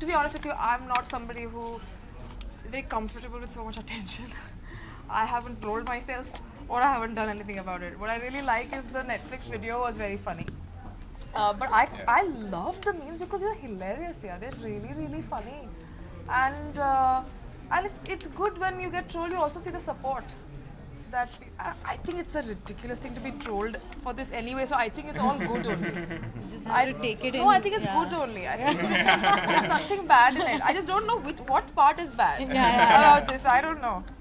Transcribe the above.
to be honest with you, I'm not somebody who is very comfortable with so much attention. I haven't trolled myself or I haven't done anything about it. What I really like is the Netflix video was very funny. But I love the memes because they're hilarious. Yeah, they're really really funny, and it's good when you get trolled. You also see the support. That I think it's a ridiculous thing to be trolled for this anyway. So I think it's all good only. You just have to take it in. No, I think it's good only. I think there's nothing bad in it. I just don't know what part is bad about this. I don't know.